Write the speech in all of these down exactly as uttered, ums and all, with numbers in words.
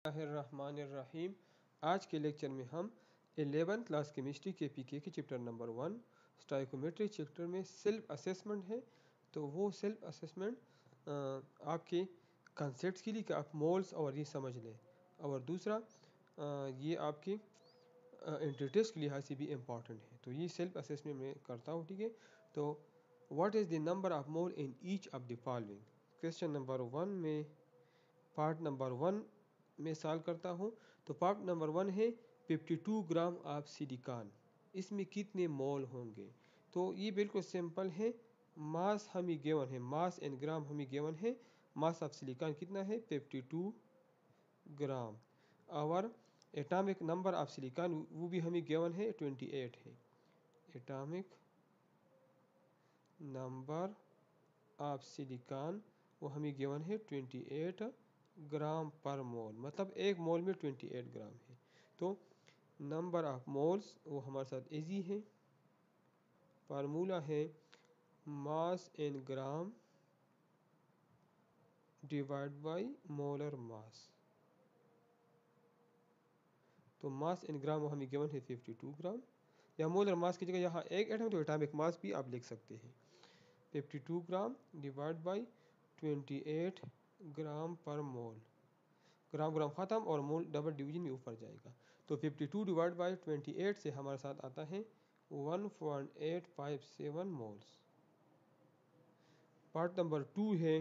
बिस्मिल्लाहिर्रहमानिर्रहीम। आज के लेक्चर में हम एलेवन क्लास केमिस्ट्री के पीके के chapter number one stoichiometry chapter में सेल्फ असेसमेंट है। तो वो सेल्फ असेसमेंट आपके कंसेप्ट के लिए कि आप मोल्स और ये समझ लें, और दूसरा आ, ये आपके इंटरटेस्ट के लिहाज से भी इम्पॉर्टेंट है। तो ये सेल्फ असेसमेंट में करता हूँ, ठीक है। तो what is the number of mole in each of the following. Question number one में पार्ट नंबर वन में सॉल्व करता हूँ। तो पार्ट नंबर वन है बावन ग्राम ऑफ सिलिकॉन, इसमें कितने मोल होंगे। तो ये बिल्कुल सिंपल है। मास हमें गिवन है, मास इन ग्राम हमें गिवन है। मास ऑफ सिलिकॉन कितना है, बावन ग्राम। और एटॉमिक नंबर ऑफ सिलिकॉन वो भी हमें गिवन है, अट्ठाईस है। एटॉमिक नंबर ऑफ सिलिकॉन वो हमें गिवन है अट्ठाईस ग्राम पर मोल, मतलब एक मोल में अट्ठाईस ग्राम है। तो नंबर ऑफ मोल्स वो हमारे साथ इजी है। फार्मूला है mass in gram divide by molar mass. तो मास इन ग्राम वो हमें गिवन है बावन ग्राम, या मोलर मास की जगह यहाँ एक एटम तो एटॉमिक मास भी आप लिख सकते हैं। बावन ग्राम डिवाइड बाय अट्ठाईस ग्राम पर मोल। ग्राम ग्राम ख़त्म और मोल डबल डिवीजन में ऊपर जाएगा। तो बावन डिवाइड बाई अट्ठाईस से हमारे साथ आता है one point eight five seven moles. Part number two है,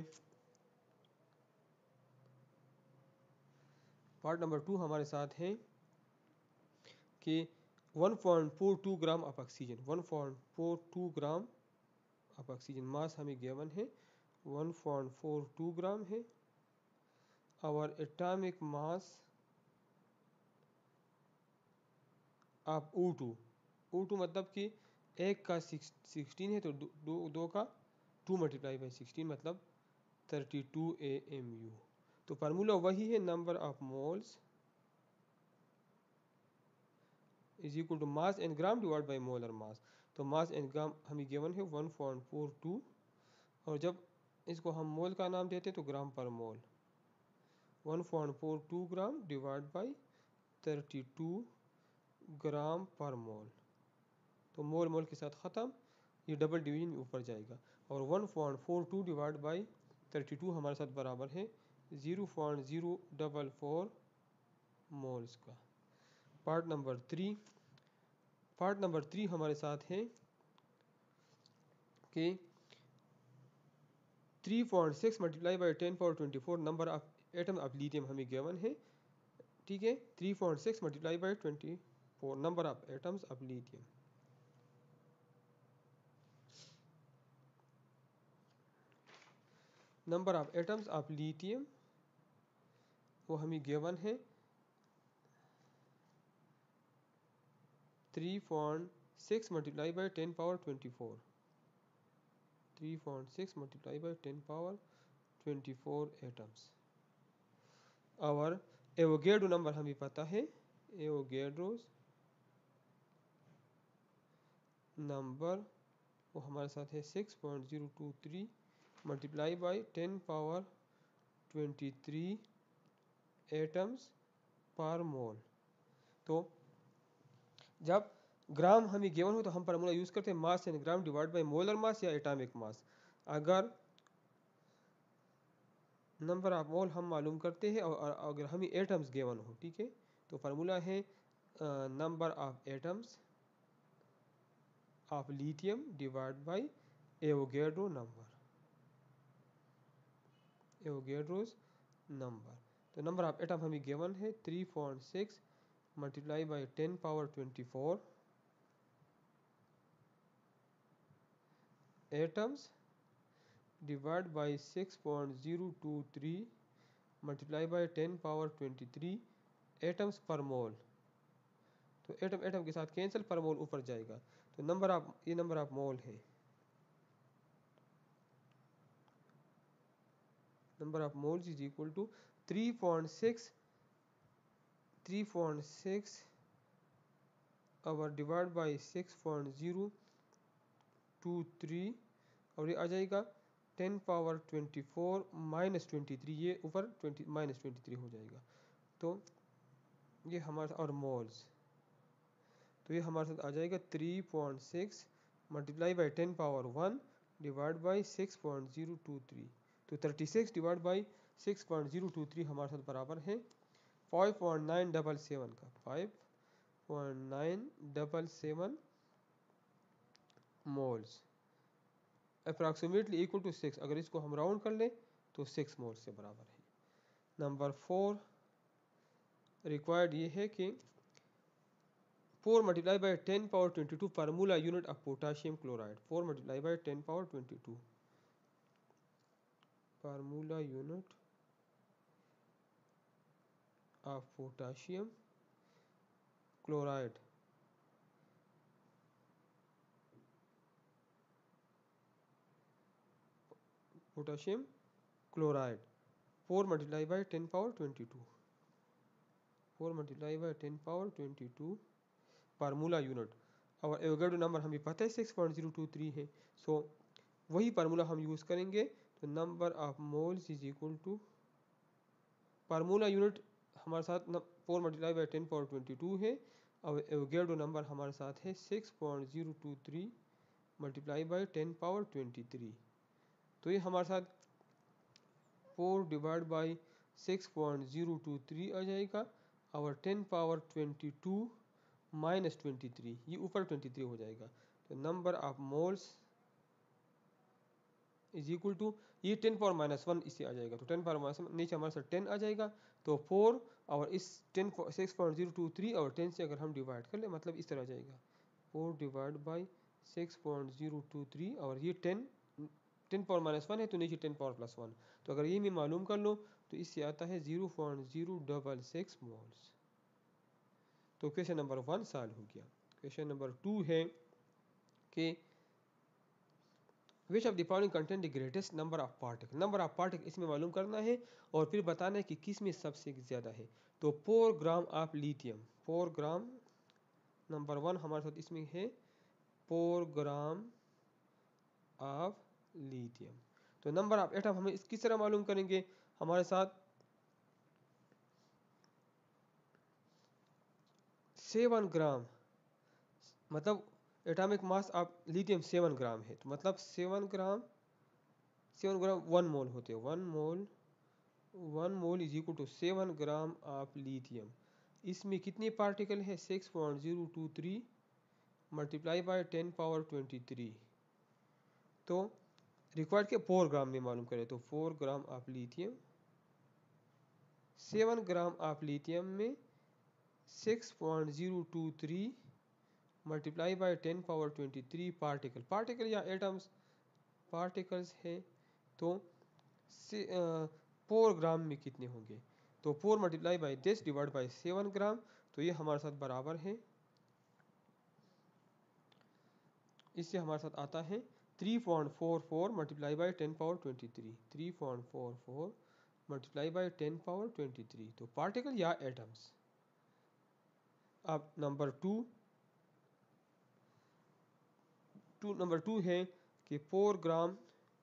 पार्ट नंबर टू हमारे साथ है कि one point four two gram of oxygen, one point four two gram of oxygen mass हमें गिवन है one point four two gram है। और atomic mass of O two, O two मतलब कि एक का सिक्सटीन है, तो दो, दो, दो का टू मल्टीप्लाई बाई सिक्सटीन मतलब thirty two A M U. तो फार्मूला वही है, number of moles is equal to mass in gram divide by molar mass. तो मास इन ग्राम हमें गिवन है वन पॉइंट फोर टू, और जब इसको हम मोल का नाम देते तो gram per mole, one point four two gram divide by thirty two gram per mole. तो मोल मोल के साथ ख़त्म, ये डबल डिवीजन में ऊपर जाएगा। और one point four two divide by thirty two हमारे साथ बराबर है zero point zero double four moles का। Part number three, part number three हमारे साथ है कि three point six multiply by ten power twenty four number of atom of lithium हमें गिवन है, ठीक है। Three point six multiply by twenty four number of atoms of lithium. Number of atoms of lithium वो हमें given है three point six multiply by ten power twenty four, three point six multiply by ten power twenty four atoms. और Avogadro number हमें पता है, Avogadro's number वो हमारे साथ है six point zero two three multiply by ten power twenty three atoms per mole. तो जब ग्राम हमें गिवन हो तो हम फार्मूला यूज़ करते हैं mass in gram divide by molar mass या एटॉमिक मास। अगर नंबर ऑफ मोल हम मालूम करते हैं और अगर हमें एटम्स गिवन हो, ठीक है, तो फार्मूला है number of atoms of lithium divide by Avogadro number, Avogadro's number. तो नंबर ऑफ एटम हमें गिवन है three point six multiply by ten power twenty four atoms divide by six point zero two three multiply by ten power twenty three atoms per mole. तो atom atom के साथ cancel, पर मोल ऊपर जाएगा। तो number of, ये number of mole है, number of moles is equal to three point six three point six और divide by six point zero two three, और ये आ जाएगा ten power twenty four minus twenty three, ये ऊपर twenty minus twenty three हो जाएगा। तो ये हमारे और मोल्स, तो ये हमारे साथ आ जाएगा three point six multiply by ten power one divide by six point zero two three. तो thirty six divide by six point zero two three हमारे साथ बराबर है five point nine double seven का, five point nine double seven moles approximately equal to six. अगर इसको हम round कर लें तो सिक्स मोल्स से बराबर है। नंबर फोर रिक्वायर्ड ये है कि four multiply by ten power twenty two formula unit of potassium chloride, four multiply by ten power twenty two formula unit of potassium chloride, potassium chloride four multiply by ten power twenty two, four multiply by ten power twenty two formula unit. और Avogadro number हमें पता है six point zero two three है, so वही formula हम use करेंगे। तो number of moles is equal to formula unit हमारे साथ four multiply by ten power twenty two है और एवोगैड्रो नंबर हमारे साथ है six point zero two three multiply by ten power twenty three. तो ये हमारे साथ four divide by six point zero two three आ जाएगा और ten power twenty two minus twenty three, ये ऊपर ट्वेंटी थ्री हो जाएगा। तो number of moles is equal to, ये टेन पावर माइनस वन इससे आ जाएगा, तो टेन पावर माइनस वन नीचे हमारे साथ टेन आ जाएगा। तो फोर और इस ten six point zero two three और टेन से अगर हम डिवाइड कर ले मतलब इस तरह आ जाएगा four divide by six point zero two three और ये ten ten power minus one है तो नीचे टेन पावर प्लस वन। तो अगर ये मैं मालूम कर लो तो इससे आता है zero point zero double six moles. तो क्वेश्चन नंबर वन सॉल्व हो गया। क्वेश्चन नंबर टू है कि which of the following content the greatest number of particle, number of particle इसमें मालूम करना है और फिर बताना है कि किस में सबसे ज़्यादा है। तो four gram of lithium, four gram number one हमारे साथ इसमें है फोर ग्राम ऑफ लिथियम। तो नंबर ऑफ एटम हमें इस किस तरह मालूम करेंगे, हमारे साथ सेवन ग्राम मतलब atomic mass of lithium seven gram है, तो मतलब seven gram seven gram one mole होते हैं, one mole one mole is equal to seven gram of lithium. इसमें कितने पार्टिकल है six point zero two three multiply by ten power twenty three. तो required के फोर ग्राम में मालूम करें तो four gram of lithium, seven gram of lithium में six point zero two three multiply by ten power twenty three particle, particle या atoms particles है। तो फोर ग्राम में कितने होंगे, तो four multiply by this divide by seven gram, तो ये हमारे साथ बराबर है, इससे हमारे साथ आता है three point four four multiply by ten power twenty three, three point four four multiply by ten power twenty three. तो पार्टिकल या एटम्स। अब number two two number two है कि four gram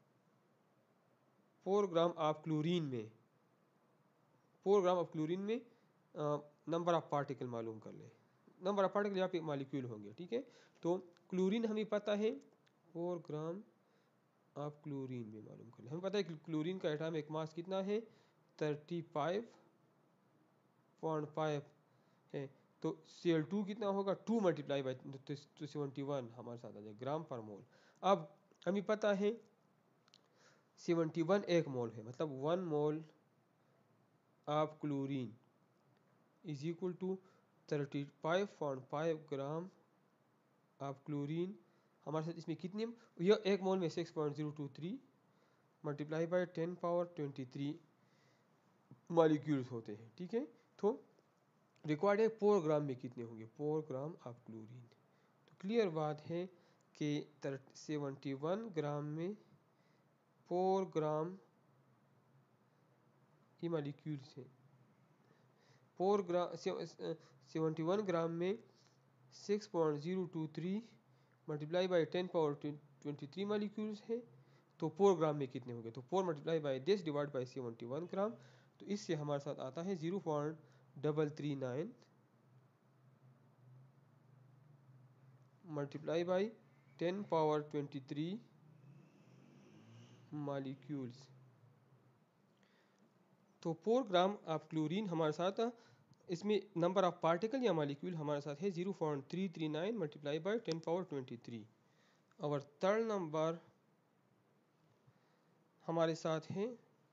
four gram of chlorine में four gram of chlorine में number of particle मालूम कर ले, नंबर ऑफ पार्टिकल यहाँ पे मालिक्यूल होंगे, ठीक है। तो क्लोरीन हमें पता है फोर ग्राम ऑफ क्लोरीन में मालूम कर ले, हमें पता है कि क्लोरीन का एटॉमिक मास कितना है थर्टी फाइव पॉइंट फाइव है। तो सी एल टू कितना होगा two multiply by two seventy one हमारे साथ आ जाए ग्राम पर मोल। अब हमें पता है सेवेंटी वन एक मोल है, मतलब one mole of chlorine is equal to thirty five point five gram of chlorine. हमारे साथ इसमें कितने, यह एक मोल में six point zero two three multiply by ten power twenty three molecules होते हैं, ठीक है। तो रिक्वायर्ड है फोर ग्राम में कितने होंगे, फोर ग्राम ऑफ क्लोरीन। तो क्लियर बात है कि सेवेंटी वन ग्राम में फोर ग्राम ये मॉलिक्यूल्स हैं, four gram seventy one gram में six point zero two three multiply by ten power twenty three molecules है। तो फोर ग्राम में कितने होंगे, तो four multiply by this divide by seventy one gram, तो इससे हमारे साथ आता है zero point double three nine multiply by ten power twenty three molecules. तो फोर ग्राम ऑफ क्लोरीन हमारे साथ, इसमें नंबर ऑफ पार्टिकल या मालिक्यूल हमारे साथ है zero point three three nine multiply by ten power twenty three. और third number हमारे साथ है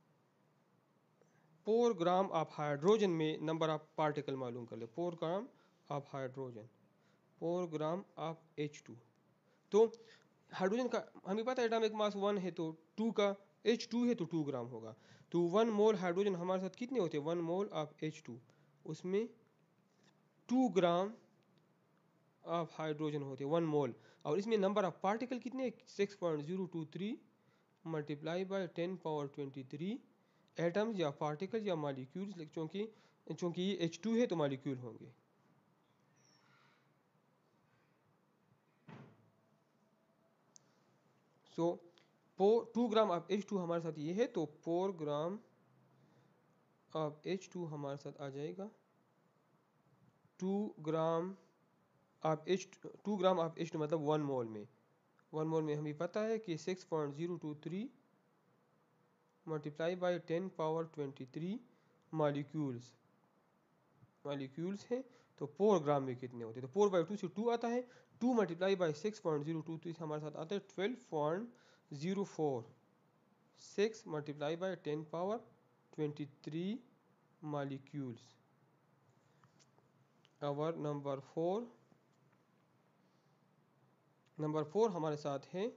फोर ग्राम ऑफ हाइड्रोजन में नंबर ऑफ पार्टिकल मालूम कर ले। Four gram of hydrogen, four gram of H two. तो हाइड्रोजन का हमें पता है एटॉमिक मास वन है, तो टू का एच टू है तो टू ग्राम होगा। तो वन मोल हाइड्रोजन हमारे साथ कितने होते हैं, one mole of H two, उसमें टू ग्राम ऑफ हाइड्रोजन होते हैं, वन मोल। और इसमें नंबर ऑफ पार्टिकल कितने, six point zero two three multiply by ten power twenty three atoms या पार्टिकल या मालिक्यूल्स, क्योंकि चूंकि ये एच टू है तो मालिक्यूल होंगे। So two gram of H two हमारे साथ ये है, तो four gram of H two हमारे साथ आ जाएगा to gram of H two gram of H two, मतलब वन मोल में, वन मोल में हमें पता है कि six point zero two three multiply by ten power twenty three molecules molecules हैं। तो फोर ग्राम में कितने होते हैं, तो फोर बाई टू से टू आता है, two multiply by six point zero two three हमारे साथ आता है twelve point zero four, six multiply by ten power twenty three molecules. और नंबर फोर नंबर फोर हमारे साथ है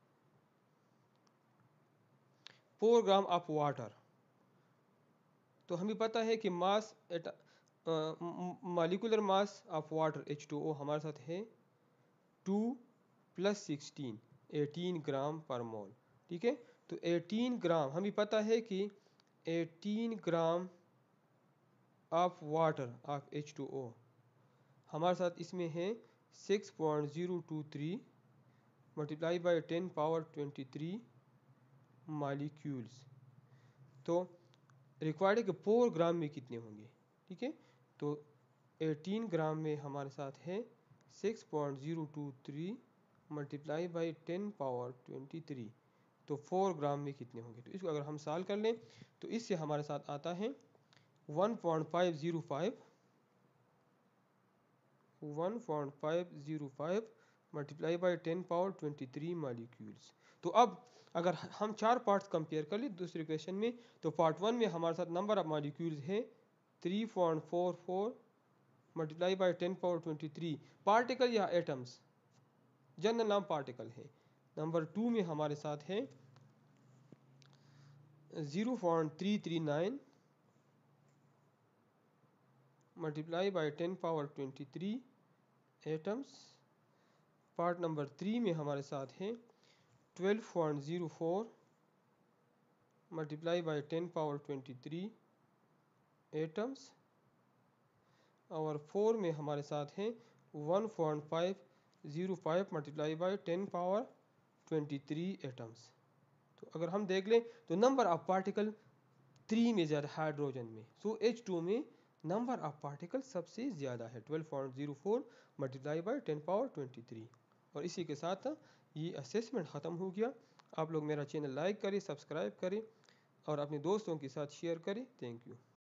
फोर ग्राम ऑफ वाटर। तो हमें पता है कि mass at molecular mass of water H two O हमारे साथ है two plus sixteen, eighteen gram per mole. ठीक है, तो एटीन ग्राम हमें पता है कि eighteen gram of water of H two O हमारे साथ इसमें है six point zero two three multiply by ten power twenty three molecules. तो रिक्वायर्ड है कि फोर ग्राम में कितने होंगे। ठीक है, तो एटीन ग्राम में हमारे साथ है six point zero two three multiply by ten power twenty three, तो फोर ग्राम में कितने होंगे। तो इसको अगर हम सॉल्व कर लें तो इससे हमारे साथ आता है one point five zero five one point five zero five multiply by ten power twenty three molecules. तो अब अगर हम चार पार्ट्स कंपेयर कर ले दूसरे क्वेश्चन में, तो पार्ट वन में हमारे साथ नंबर ऑफ मालिक्यूल्स है three point four four multiply by ten power twenty three particle या एटम्स, जनरल नाम पार्टिकल है। नंबर टू में हमारे साथ है zero point three three nine multiply by ten power twenty three atoms. Part number three में हमारे साथ है twelve point zero four multiply by ten power twenty three atoms. और फोर में हमारे साथ है one point five zero five multiply by ten power twenty three atoms. तो अगर हम देख लें तो नंबर ऑफ पार्टिकल थ्री में ज़्यादा हाइड्रोजन में, सो एच टू में नंबर ऑफ पार्टिकल सबसे ज़्यादा है twelve point zero four multiply by ten power twenty three. और इसी के साथ ये असेसमेंट ख़त्म हो गया। आप लोग मेरा चैनल लाइक करें, सब्सक्राइब करें और अपने दोस्तों के साथ शेयर करें। Thank you.